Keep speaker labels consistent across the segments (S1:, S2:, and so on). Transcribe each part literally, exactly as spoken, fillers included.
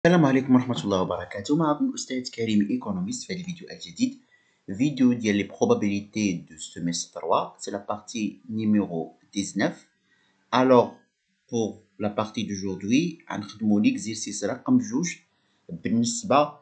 S1: السلام عليكم ورحمة الله وبركاته. معكم الأستاذ كريم إيكونوميست في الفيديو الجديد. فيديو ديال لي probabilités دو semestre trois. C'est la partie numéro dix-neuf. Alors pour la partie d'aujourd'hui غنخدمو l'exercice رقم جوج بالنسبة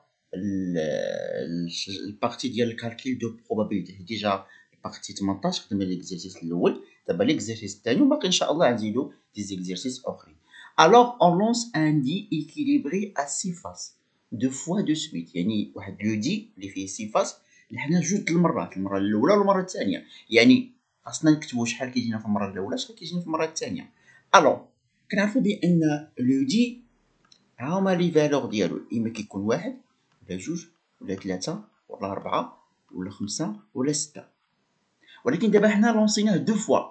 S1: للبارتي ديال الكالكيل دو probabilité. ديجا البارتي ثمنطاش خدمنا l'exercice الأول، دابا l'exercice الثاني وباقي إن شاء الله غنزيدو دي exercices أخرين. Alors on lance un dit équilibré à six faces deux fois de suite. يعني واحد لو دي اللي فيه six faces اللي حنا جوج المرات، المره الاولى والمره الثانيه. يعني خاصنا نكتبوا شحال كيجينا في المره الاولى شحال كيجينا في المره الثانيه. الوغ كنعرفوا بان لو دي ها هما لي فالور ديالو، اما كيكون واحد ولا جوج ولا ثلاثه ولا اربعه ولا خمسه ولا سته، ولكن دابا حنا لونسيناه دو فوا.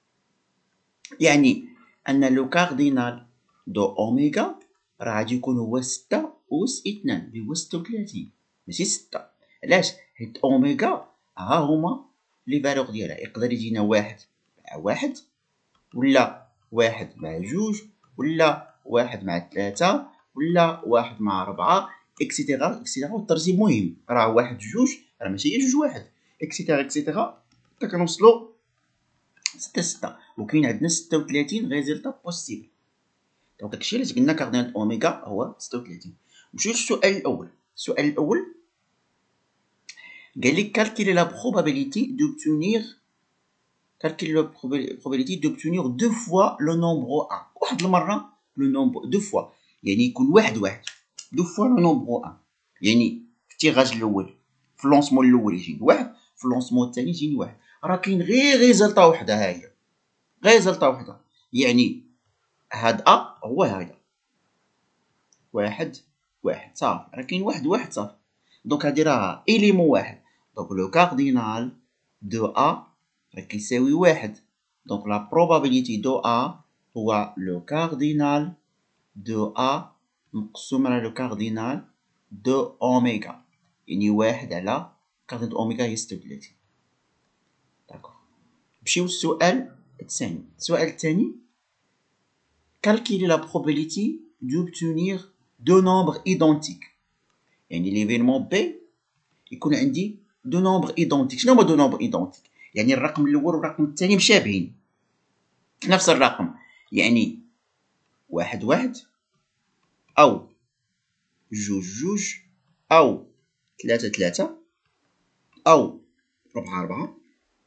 S1: يعني ان لو كاردينال دو اوميغا راه غادي يكون هو ستة أس اثنان اللي هو ستة وثلاثين ماشي ستة. علاش؟ حيت اوميغا ها هما لي فالور ديالها، يقدر يجينا واحد مع واحد ولا واحد مع جوج ولا واحد مع ثلاثة ولا واحد مع أربعة اكسيتيرا اكسيتيرا. والترتيب مهم، راه واحد جوج راه ماشي هي جوج واحد اكسيتيرا اكسيتيرا حتى كنوصلو ستة ستة. وكاين عندنا ستة وثلاثين ريزلتا بوسيبل. دونك داكشي علاش قلنا كاردينال اوميغا هو ستة وثلاثين. نمشيو للسؤال الاول. السؤال الاول قال لك calculer la probabilité d'obtenir calculer la probabilité d'obtenir deux fois le nombre un. واحد المره لو نومبر دو فوا، يعني يكون واحد واحد دو فوا لو نومبر ان. يعني في التيراج الاول في لونسمون الاول يجيني واحد، في لونسمون الثاني يجيني واحد. راه كاين غير ريزلطه وحده، ها هي غير ريزلطه وحده. يعني هاد ا هو هذا واحد واحد صافي، راه كاين واحد واحد صافي. دونك هادي راه إليمون واحد. دونك لو كاردينال دو ا راه كيساوي واحد. دونك لا بروبابيليتي دو ا هو لو كاردينال دو ا مقسوم على لو كاردينال دو اوميغا، يعني واحد على كاردينال دو اوميغا هي ستة وثلاثين. داكوغ. نمشيو للسؤال الثاني. السؤال الثاني calculer la probabilité d'obtenir deux nombres identiques. يعني ليفينمون بي يكون عندي دو نومبر ايدونتيك. شنو هما دو نومبر ايدونتيك؟ يعني الرقم الاول والرقم الثاني مشابهين، نفس الرقم. يعني واحد واحد او جوج جوج او ثلاثة ثلاثة او ربعة ربعة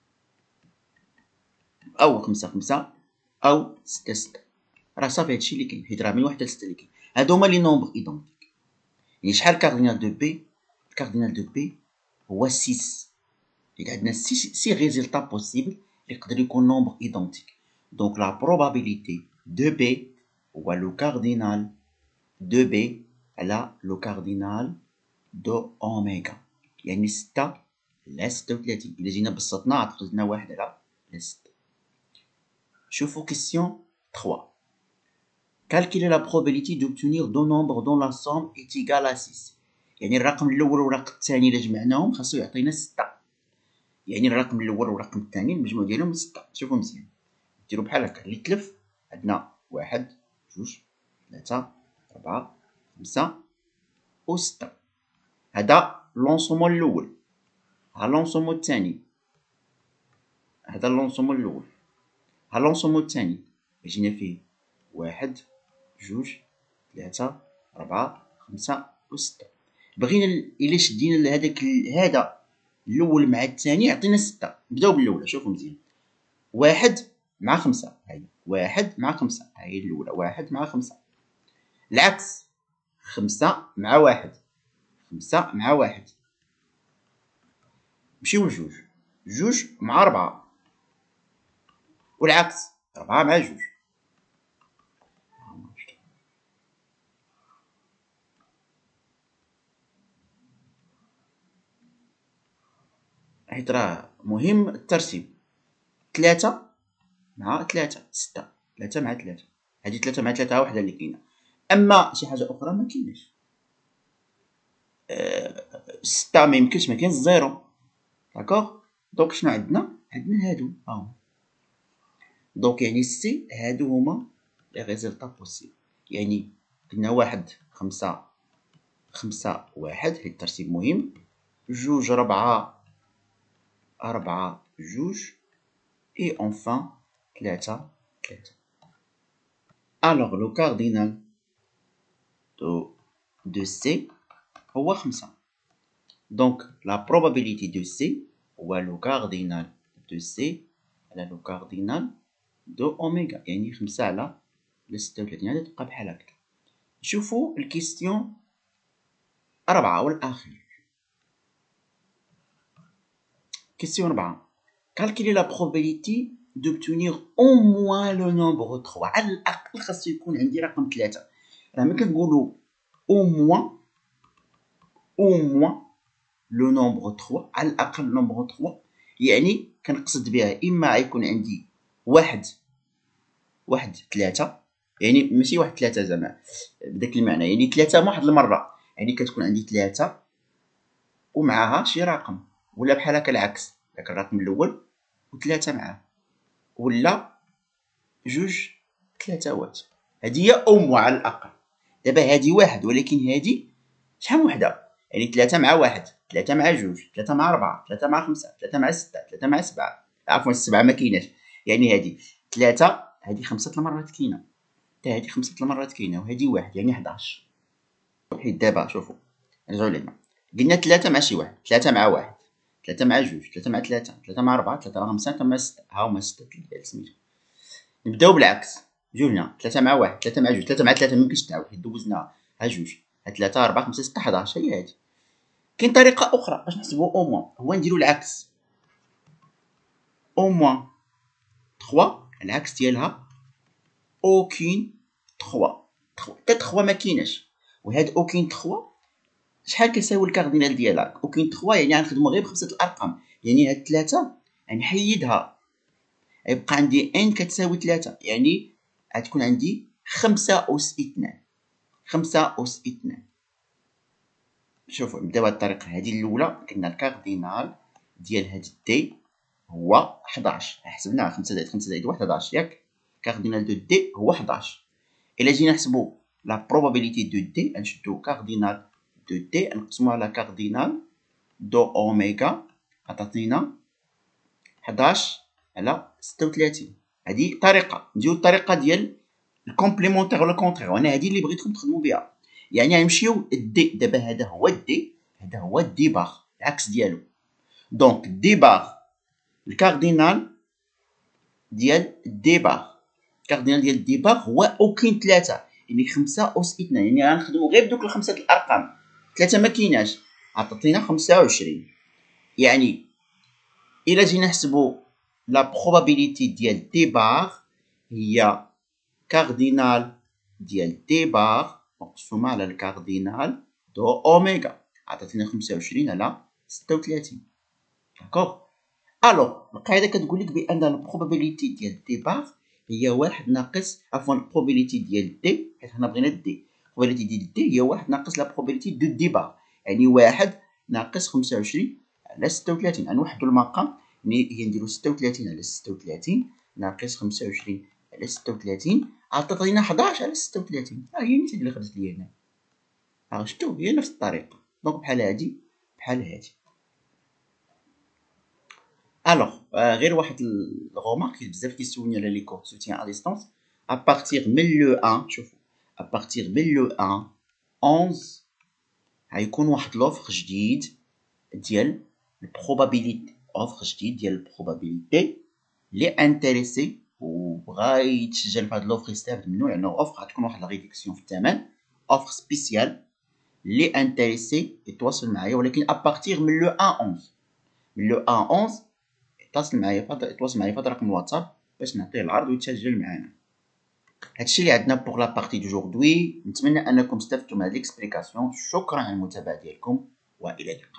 S1: او خمسة خمسة او ستة ستة. راه صافي هادشي اللي كاين، حيت راه من واحد لستة اللي كاين. هادو هما لي نومبر ايدونتيك. يعني شحال كاردينال دو بي؟ الكاردينال دو بي هو ستة. Il y a six résultats possibles qui peuvent être nombre identique. Donc la probabilité de B ou le cardinal de B elle a le cardinal de oméga. يعني ستة على ستة وثلاثين. إذا جينا بسطنا عطينا واحد على ستة. شوفوا question trois. Calculer la probabilité d'obtenir deux nombres dont la somme est égale à six. يعني الرقم الأول والرقم الثاني إذا جمعناهم خاصو يعطينا ستة. يعني الرقم الاول والرقم الثاني المجموع ديالهم ستة. شوفوا مزيان، ديروا بحال هكا اللي تلف. عندنا واحد جوج ثلاثة أربعة خمسة و ستة. هذا لونسومون الأول. ها لونسومون الثاني. هذا لونسومون الأول. ها لونسومون الثاني جينا فيه واحد جوج ثلاثة أربعة خمسة و ستة. بغينا إلا شدينا لهذاك هذا الاول مع الثاني يعطينا ستة. نبداو بالاولى. شوفوا مزيان، واحد مع خمسة، هاي واحد مع خمسة، هاي الاولى واحد مع خمسة. العكس خمسة مع واحد، خمسة مع واحد. نمشيو لجوج، جوج مع ربعة، والعكس ربعة مع جوج. حيت راه مهم الترتيب. ثلاثة مع ثلاثة ستة، ثلاثة مع ثلاثة، هادي ثلاثة مع ثلاثة وحدة اللي كاينة. أما شي حاجة أخرى ما كايناش. أه ستة ما يمكنش، ما كاينش زيرو. داكوغ. دونك شنو عندنا؟ عندنا هادو هاهما. دونك يعني سي هادو هما لي ريزلطا بوسيبل. يعني قلنا واحد خمسة خمسة واحد، هاد الترتيب مهم، جوج ربعة أربعة جوج، et enfin تلاتة تلاتة. Alors le cardinal de, de C هو خمسة. Donc la probabilité de C هو le cardinal de C على le cardinal de أوميغا، يعني خمسة على ستة وثلاثين. هذه تبقى بحال هكا. نشوفو الكيستيون أربعة والأخير. Question أربعة. Calculer la probabilité d'obtenir au moins le nombre trois. على الأقل خاصو يكون عندي رقم ثلاثة. راه ملي كنقولو au moins au moins le nombre trois، على الأقل nombre trois، يعني كنقصد بها إما غيكون عندي واحد واحد ثلاثة، يعني ماشي واحد ثلاثة زعما بداك المعنى، يعني ثلاثة واحد المرة، يعني كتكون عندي ثلاثة ومعها شي رقم، ولا بحال هكا العكس، داك الرقم الأول وثلاثة معاه، ولا جوج ثلاثاوات. هادي هي أو موا على الأقل. دابا هادي واحد، ولكن هادي شحال وحدة؟ يعني ثلاثة مع واحد، ثلاثة مع جوج، ثلاثة مع أربعة، ثلاثة مع خمسة، ثلاثة مع ستة، ثلاثة مع سبعة، عفوا السبعة ما كايناش، يعني هادي ثلاثة، هادي خمسة المرات كاينة، حتى هادي خمسة المرات كاينة، وهادي واحد، يعني حداش. حيت دابا شوفو نرجعو لهنا، قلنا ثلاثة مع شي واحد، ثلاثة مع واحد، ثلاثة مع جوج، ثلاثة مع ثلاثة، ثلاثة مع أربعة، ثلاثة مع خمسة، ثلاثة مع ستة، ها هما ستة سميتو. نبداو بالعكس، جوج هنا، ثلاثة مع واحد، ثلاثة مع جوج، ثلاثة مع ثلاثة ميمكنش تعاود حيت دوزناها، ها جوج، ها ثلاثة، أربعة، خمسة، ستة، حداش، هي هادي. كاين طريقة أخرى باش نحسبو أو موان، هو نديرو العكس، أو موان تخوا، العكس ديالها أوكين تخوا، حتى تخوا مكيناش، وهاد أوكين تخوا شحال كيساوي الكاردينال ديالها؟ أوكين تخوا يعني غنخدمو غير بخمسة الأرقام، يعني هاد ثلاثة غنحيدها، غيبقى عندي ان كتساوي ثلاثة، يعني غتكون عندي خمسة أس اثنان، خمسة أس اثنان. شوفوا نبداو بهاد الطريقة هادي الأولى، قلنا الكاردينال ديال هاد دي هو حداش، حسبناها خمسة زائد خمسة زائد واحد حداش ياك، كاردينال دو دي هو حداش. إلا جينا نحسبو لا بروبابيليتي دو دي، غنشدو كاردينال دو دي نقسموها على كاردينال دو أوميغا، عطاتينا حداش على ستة وثلاثين. هادي طريقة، نديرو الطريقة ديال الكومبليمونتير ولا كونترير، وانا هادي اللي بغيتكم تخدمو بها، يعني غنمشيو الدي، دابا هذا هو الدي، هذا هو الدي باغ، العكس ديالو. دونك دي باغ الكاردينال ديال دي باغ، الكاردينال ديال دي باغ هو أوكين ثلاثة، يعني خمسة أس اثنان، يعني غنخدمو غير بدوك الخمسة الأرقام، ثلاثة مكيناش، عطاتينا خمسة وعشرين. يعني إلا جينا نحسبو لا بروبابيليتي ديال دي باغ هي كاردينال ديال دي باغ مقسومة على الكاردينال دو أوميغا، عطاتينا خمسة وعشرين على ستة وثلاثين. داكوغ. ألوغ القاعدة كتقولك بأن البروبابيليتي ديال دي باغ هي واحد ناقص، عفوا البروبابيليتي ديال دي، حيت حنا بغينا دي، البروبابيليتي ديال دي هي واحد ناقص لا بروبابيليتي دو دي باغ، يعني واحد ناقص خمسة وعشرين على ستة وثلاثين. غنوحدو المقام، هي نديرو ستة وثلاثين على ستة وثلاثين ناقص خمسة وعشرين على ستة وثلاثين، عطاتينا حداش على ستة وثلاثين. ها هي النتيجة اللي خرجت لي هنا، ها شفتو هي نفس الطريقة. دونك بحال هادي بحال هادي. الوغ غير واحد الغومارك، بزاف كيسولوني على لي كور سوتيان ا ديستونس، ابارتيغ من لو واحد، شوفوا ابارتيغ من لو واحد أحد غيكون واحد لوفر جديد ديال البروبابيليتي، اوفر جديد ديال البروبابيليتي لي انتريسي وبغا يتسجل في هاد لوفر يستافد منو، لانه اوفر غتكون واحد لا ريدكسيون في الثمن، اوفر سبيسيال لي انتريسي يتواصل معايا، ولكن ابارتيغ من لو واحد أحد، من لو واحد أحد يتصل معايا يتواصل معايا في هذا رقم الواتساب باش نعطيه العرض ويتسجل معانا. هادشي اللي عندنا بوغ لا بارتي دوجوردوي. نتمنى انكم استفدتم من هاد ليكسبليكاسيون. شكرا على المتابعه ديالكم والى اللقاء.